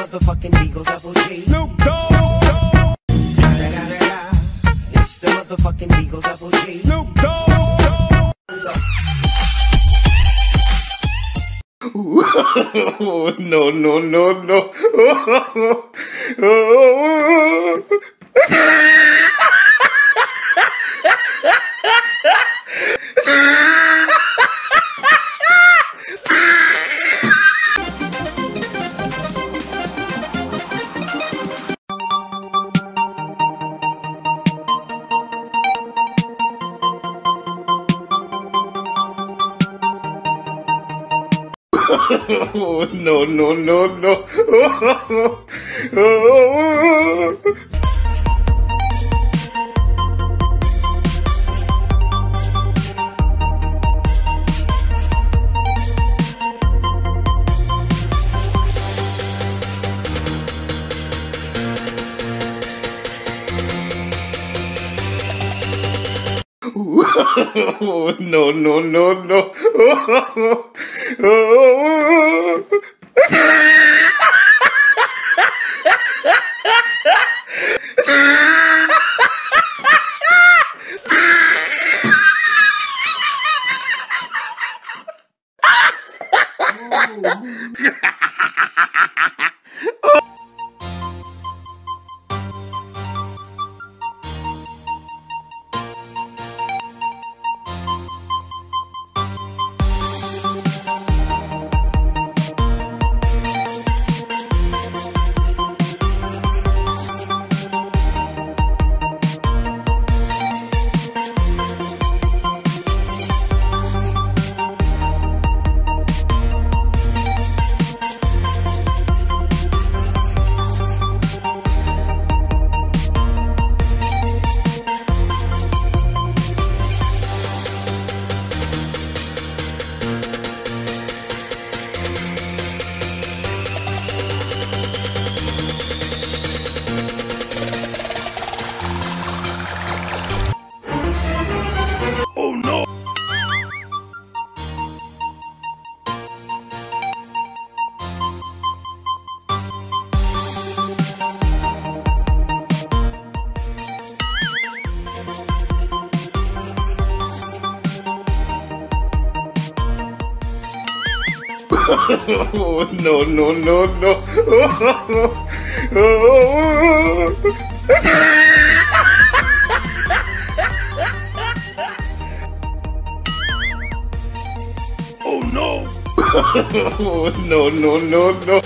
motherfucking Eagle Double G. Snoop Dogg. It's the motherfucking Eagle Double G. Snoop Dogg. No, no, no, no. No, no, no, no. No, no, no, no. No, no, no, no. Oh no. No, no, no, no.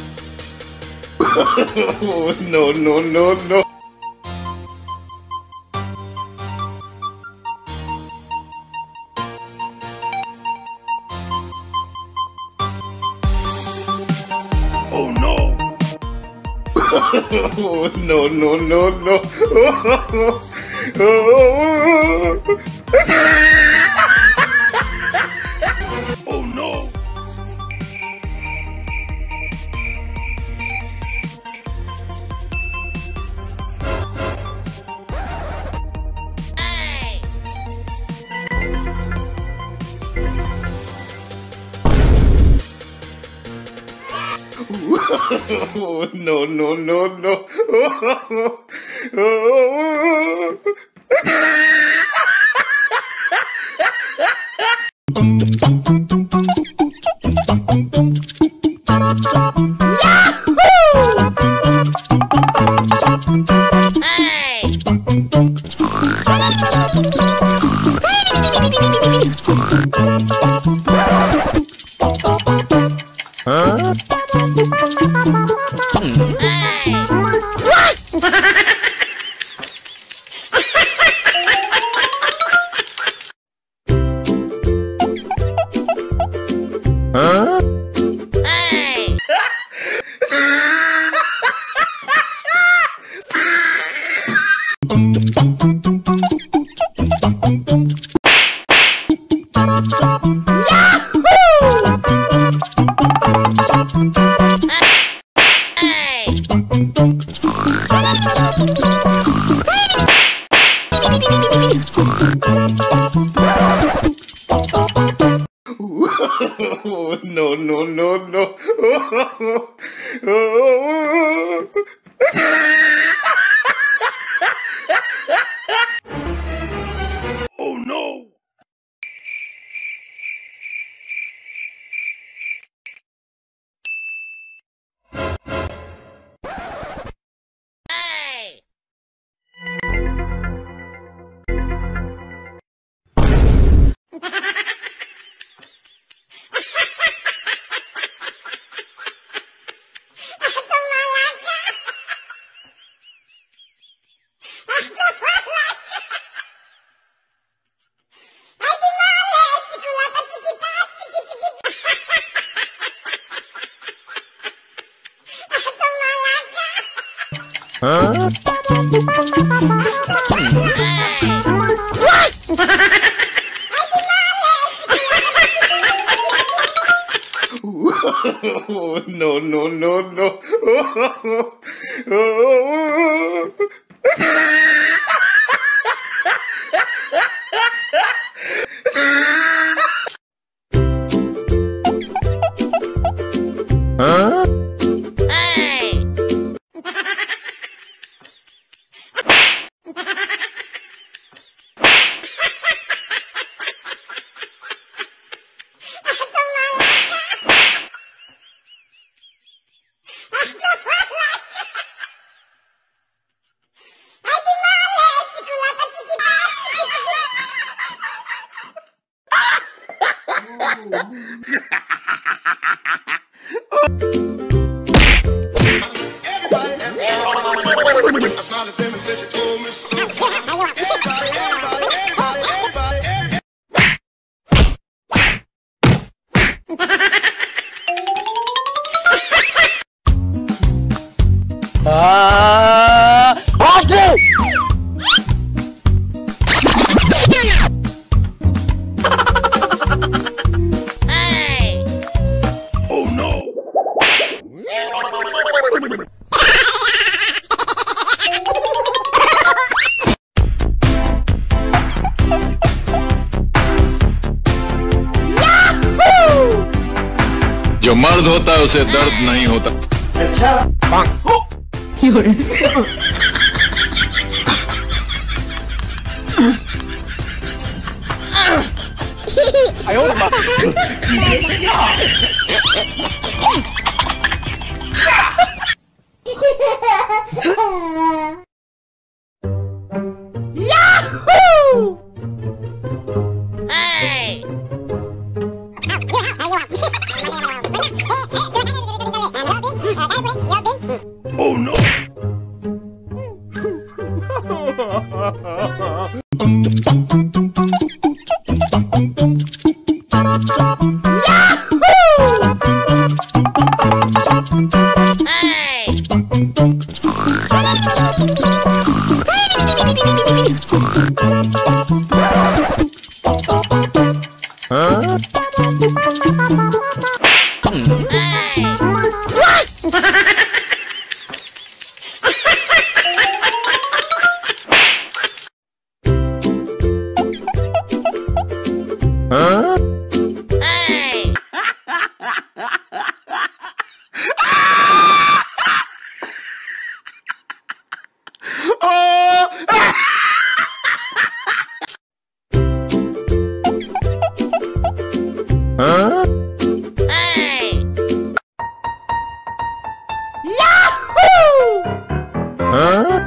No, no, no, no. Oh no. No, no, no, no. Oh no. No, no, no, no. Huh? Huh? Hey! No, no, no, no. Oh no! Huh? No, no, no, no. Huh? Oh no! जो मर्द होता है उसे दर्द नहीं होता। Oh no! Huh? Huh? Huh? Huh?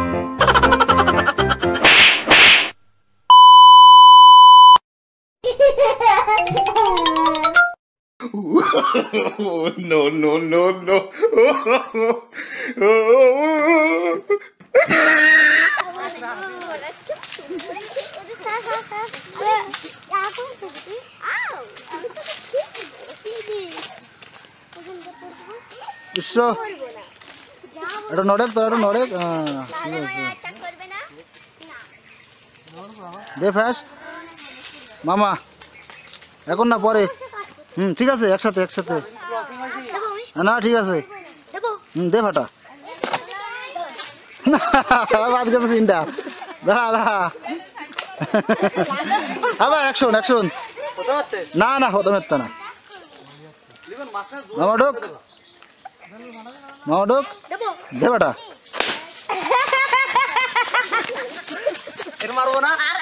No, no, no, no. এটা নড়েক তো এটা নড়েক দে ফ্যাস মামা এখন না পরে ঠিক আছে একসাথে একসাথে না ঠিক আছে দে ফাটা বাদ গেছে তিনটা দাঁড়া দাঁড়া আবার অ্যাকশন অ্যাকশন না না হতো মেত্তা না মামা ঢোক মামা ঢোক দে বেটা মারবো না